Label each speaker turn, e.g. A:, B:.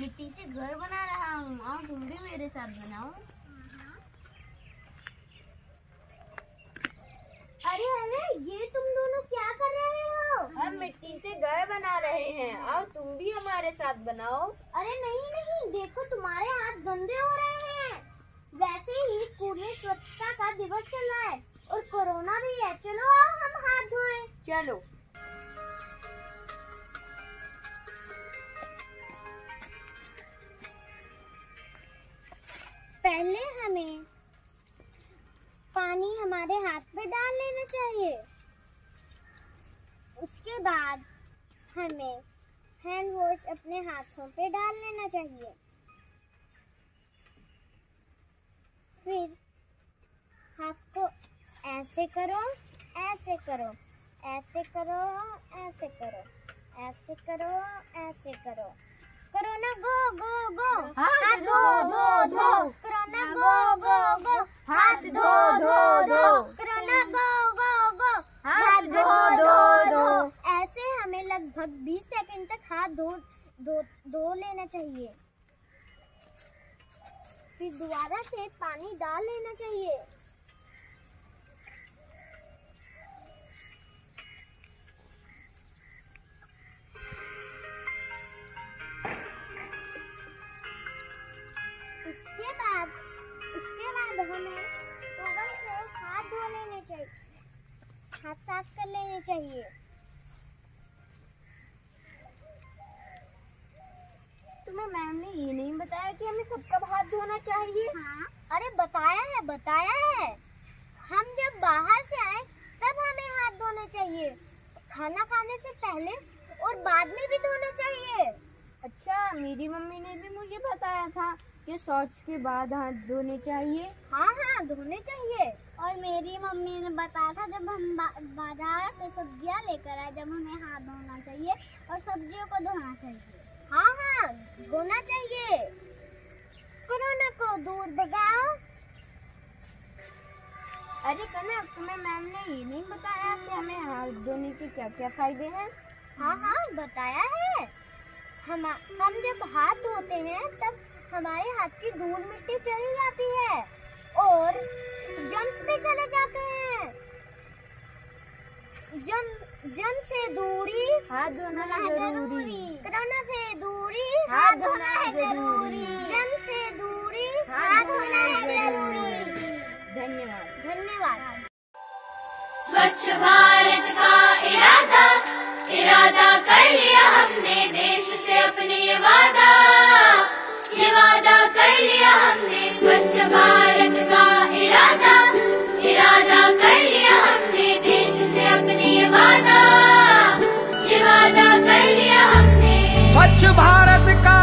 A: मिट्टी से घर बना रहा हूँ, आओ तुम भी मेरे साथ बनाओ।
B: अरे अरे, ये तुम दोनों क्या कर रहे हो?
A: हम मिट्टी से घर बना रहे हैं, आओ तुम भी हमारे साथ बनाओ।
B: अरे नहीं नहीं, देखो तुम्हारे हाथ गंदे हो रहे हैं। वैसे ही स्कूल में स्वच्छता का दिवस चल रहा है और कोरोना भी है। चलो आओ हम हाथ धोएं।
A: चलो।
B: पहले हमें पानी हमारे हाथ पे डाल लेना चाहिए। उसके बाद हमें हैंड वॉश अपने हाथों पे डाल लेना चाहिए। फिर हाथ को ऐसे करो, ऐसे करो, ऐसे करो, ऐसे करो, ऐसे करो, ऐसे करो। कोरोना गो गो गो, हाथ धो धो धो। कोरोना गो गो गो, हाथ धो धो धो। कोरोना गो गो गो, हाथ धो धो धो। ऐसे हमें लगभग 20 सेकंड तक हाथ धो लेना चाहिए। फिर दोबारा से पानी डाल लेना चाहिए। उसके बाद हमें टॉवल से हाथ धो लेने चाहिए, हाथ साफ कर लेने चाहिए।
A: तुम्हें मैम ने ये नहीं बताया कि हमें कब कब हाथ धोना चाहिए?
B: हाँ, अरे बताया है। हम जब बाहर से आए तब हमें हाथ धोने चाहिए। खाना खाने से पहले और बाद में भी धोना चाहिए।
A: अच्छा, मेरी मम्मी ने भी मुझे बताया था कि शौच के बाद हाथ धोने चाहिए।
B: हाँ धोने चाहिए। और मेरी मम्मी ने बताया था जब हम बाजार से सब्जियां लेकर आए, जब हमें हाथ धोना चाहिए और सब्जियों को धोना चाहिए। हाँ धोना चाहिए। कोरोना को दूर भगाओ।
A: अरे कनक, तुम्हें मैम ने ये नहीं बताया कि हमें हाथ धोने के क्या क्या फायदे हैं?
B: हाँ बताया है। हम जब हाथ धोते हैं तब हमारे हाथ की धूल मिट्टी चली जाती है और जर्म्स भी चले जाते हैं। जर्म से दूरी,
A: हाथ धोना जरूरी।
B: कोरोना से दूरी,
A: हाथ धोना जरूरी।
B: जर्म से दूरी, हाथ धोना जरूरी। धन्यवाद।
C: स्वच्छ भारत का इरादा कर लिया हमने, देश से अपने ये वादा कर लिया हमने। स्वच्छ भारत का इरादा कर लिया हमने, देश से अपने ये वादा कर लिया हमने।
D: स्वच्छ भारत का